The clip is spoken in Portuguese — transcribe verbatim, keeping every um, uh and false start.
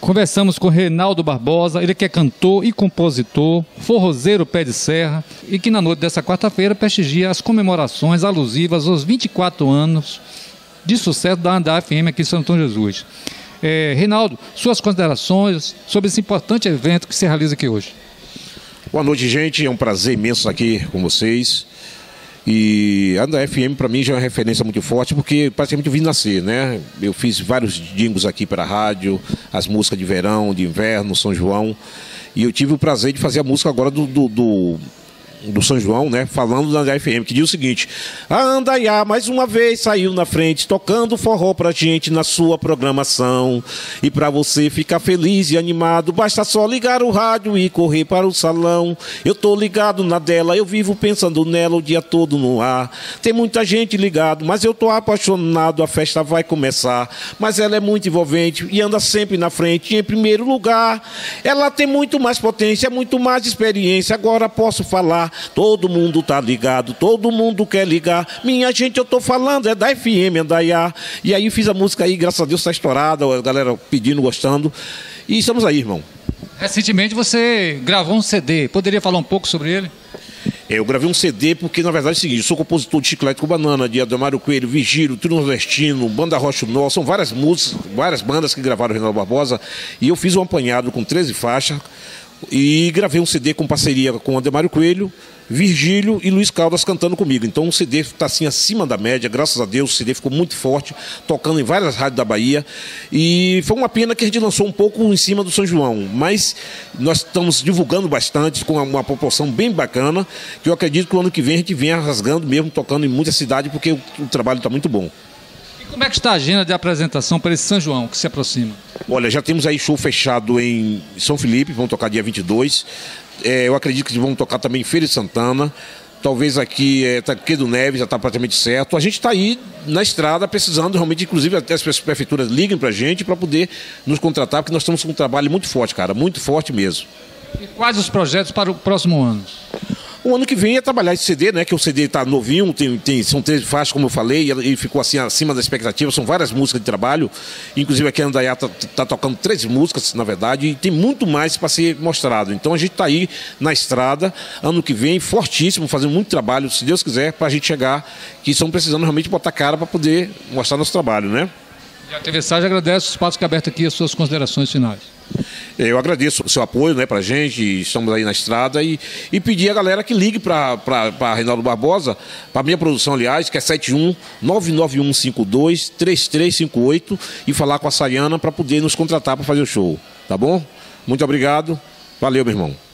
Conversamos com Reinaldo Barbosa, ele que é cantor e compositor, forrozeiro pé de serra, e que na noite dessa quarta-feira prestigia as comemorações alusivas aos vinte e quatro anos de sucesso da Andar F M aqui em São Antônio Jesus. É, Reinaldo, suas considerações sobre esse importante evento que se realiza aqui hoje. Boa noite, gente. É um prazer imenso estar aqui com vocês. E a Andar F M para mim já é uma referência muito forte, porque praticamente eu vim nascer, né? Eu fiz vários jingles aqui para a rádio, as músicas de verão, de inverno, São João. E eu tive o prazer de fazer a música agora do... do, do do São João, né, falando da Andar F M, que diz o seguinte: a Andaiá mais uma vez saiu na frente, tocando forró pra gente na sua programação. E pra você ficar feliz e animado, basta só ligar o rádio e correr para o salão. Eu tô ligado na dela, eu vivo pensando nela o dia todo no ar. Tem muita gente ligado, mas eu tô apaixonado, a festa vai começar. Mas ela é muito envolvente e anda sempre na frente, em primeiro lugar. Ela tem muito mais potência, muito mais experiência, agora posso falar. Todo mundo tá ligado, todo mundo quer ligar. Minha gente, eu tô falando, é da F M, Andaiá. E aí fiz a música aí, graças a Deus tá estourada, a galera pedindo, gostando. E estamos aí, irmão. Recentemente você gravou um C D, poderia falar um pouco sobre ele? Eu gravei um C D porque, na verdade, é o seguinte: eu sou compositor de Chiclete com Banana, de Ademário Coelho, Vigílio, Trio Nordestino, Banda Rocha Nó, são várias músicas, várias bandas que gravaram o Reinaldo Barbosa. E eu fiz um apanhado com treze faixas. E gravei um C D com parceria com Ademário Coelho, Virgílio e Luiz Caldas cantando comigo. Então o C D está assim acima da média, graças a Deus. O C D ficou muito forte, tocando em várias rádios da Bahia. E foi uma pena que a gente lançou um pouco em cima do São João, mas nós estamos divulgando bastante, com uma proporção bem bacana, que eu acredito que o ano que vem a gente venha rasgando mesmo, tocando em muita cidade, porque o, o trabalho está muito bom. Como é que está a agenda de apresentação para esse São João que se aproxima? Olha, já temos aí show fechado em São Felipe, vamos tocar dia vinte e dois. É, eu acredito que vamos tocar também em Feira de Santana. Talvez aqui, é, Taquedo Neves, já está praticamente certo. A gente está aí na estrada precisando realmente, inclusive até as prefeituras liguem para a gente para poder nos contratar, porque nós estamos com um trabalho muito forte, cara, muito forte mesmo. E quais os projetos para o próximo ano? O ano que vem é trabalhar esse C D, né? Que o C D está novinho, tem, tem, são treze faixas, como eu falei, e ficou assim acima da expectativa. São várias músicas de trabalho. Inclusive aqui a Andaiá está tá tocando treze músicas, na verdade, e tem muito mais para ser mostrado. Então a gente está aí na estrada, ano que vem, fortíssimo, fazendo muito trabalho, se Deus quiser, para a gente chegar, que estão precisando realmente botar cara para poder mostrar nosso trabalho, né? E a T V Sage agradece o espaço que é aberto aqui, as suas considerações finais. Eu agradeço o seu apoio, né, pra gente, estamos aí na estrada, e, e pedir a galera que ligue para Reinaldo Barbosa, para minha produção, aliás, que é sete um nove nove um cinco dois três três cinco oito, e falar com a Sayana para poder nos contratar para fazer o show, tá bom? Muito obrigado, valeu, meu irmão.